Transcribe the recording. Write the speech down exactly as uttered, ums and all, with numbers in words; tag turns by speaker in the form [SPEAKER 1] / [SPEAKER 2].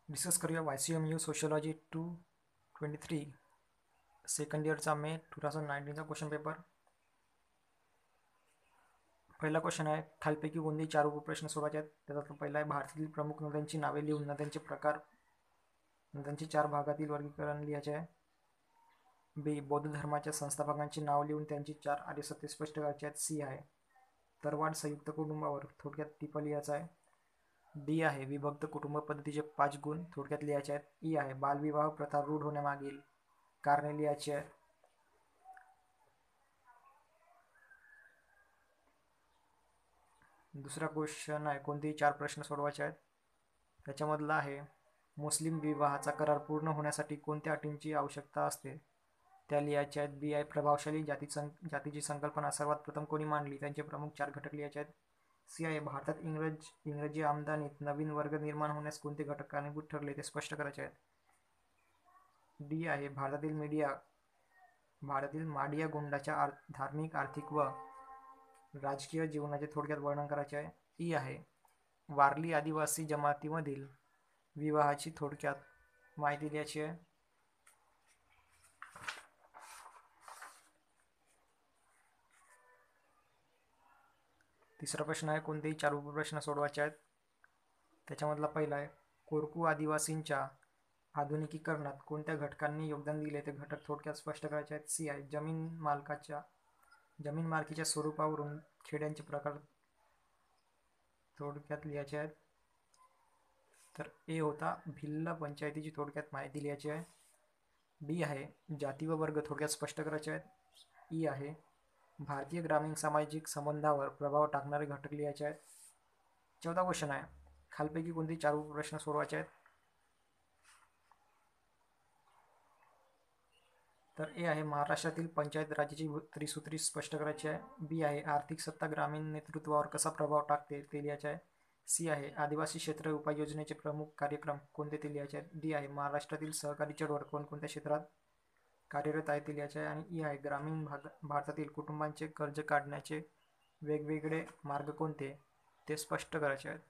[SPEAKER 1] Discuss करूया Y C M U sociology two twenty three second इयरचा May two thousand नाईन्टीनचा question paper. पहिला question आहे, खालपैकी कोणतेही चार उपप्रश्न सोडवायचे आहेत. त्याचा तो पहिला आहे, भारतातील प्रमुख नद्यांची नावे लिहून नद्यांचे प्रकार, नद्यांचे चार भागातील वर्गीकरण लिहायचे आहे. बी, बौद्ध धर्माच्या संस्थापकांची नाव लिहून त्यांची चार आर्यसत्य स्पष्ट करायची आहेत. सी आहे, तरवाड संयुक्त कुटुंबावर थोडक्यात टिपा लिहायचा आहे. डी आहे, विभक्त कुटुंब पद्धतीचे पाच गुण थोडक्यात लिहायचे आहेत. ई आहे, बालविवाह प्रथा रूढ होण्यामागील कारणे लिहायची आहे. दुसरा क्वेश्चन आहे, कोणतेही चार प्रश्न सोडवायचे आहेत. त्याच्यामधला आहे, मुस्लिम विवाहाचा करार पूर्ण होण्यासाठी कोणत्या अटींची आवश्यकता असते, त्या लिहायच्या आहेत. बी आहे, प्रभावशाली जाती जातीची संकल्पना सर्वात प्रथम कोणी मांडली, त्यांचे प्रमुख चार घटक लिहायचे आहेत. सी आहे, भारतात इंग्रज इंग्रजी आमदानीत नवीन वर्ग निर्माण होण्यास कोणते घटक कारणीभूत ठरले ते स्पष्ट करायचे आहेत. डी आहे, भारतातील मीडिया भारतातील माडिया गुंडाच्या धार्मिक, आर्थिक व राजकीय जीवनाचे थोडक्यात वर्णन करायचे आहे. ई आहे, वारली आदिवासी जमातीमधील विवाहाची थोडक्यात माहिती लिहायची आहे. तिसरा प्रश्न आहे, कोणतेही चार उपप्रश्न सोडवायचे आहेत. त्याच्यामधला पहिला आहे, कोरकू आदिवासींच्या आधुनिकीकरणात कोणत्या घटकांनी योगदान दिले ते घटक थोडक्यात स्पष्ट करायचे आहेत. सी आहे, जमीन मालकाच्या जमीन मालकीच्या स्वरूपावरून खेड्यांचे प्रकार थोडक्यात लिहायचे आहेत. तर ए होता, भिल्ल पंचायतीची थोडक्यात माहिती लिहायची आहे. बी आहे, जाती व वर्ग थोडक्यात स्पष्ट करायचे आहेत. ई आहे, भारतीय ग्रामीण सामाजिक संबंधावर प्रभाव टाकणारे घटक लिहायचे आहेत. चौथा क्वेश्चन आहे, खालपैकी कोणते चार उपप्रश्न सोडवायचे आहेत. तर ए आहे, महाराष्ट्रातील पंचायत राजाची त्रिसूत्री स्पष्ट करायची आहे. बी आहे, आर्थिक सत्ता ग्रामीण नेतृत्वावर कसा प्रभाव टाकते ते लिहायचे आहे. सी आहे, आदिवासी क्षेत्र उपाययोजनेचे प्रमुख कार्यक्रम कोणते ते लिहायचे आहेत. डी आहे, महाराष्ट्रातील सहकारी चळवळ कोणकोणत्या क्षेत्रात कार्यरत आहे ते लिहायचे आहे. आणि ई आहे, ग्रामीण भाग भारतातील कुटुंबांचे कर्ज काढण्याचे वेगवेगळे मार्ग कोणते ते स्पष्ट करायचे आहेत.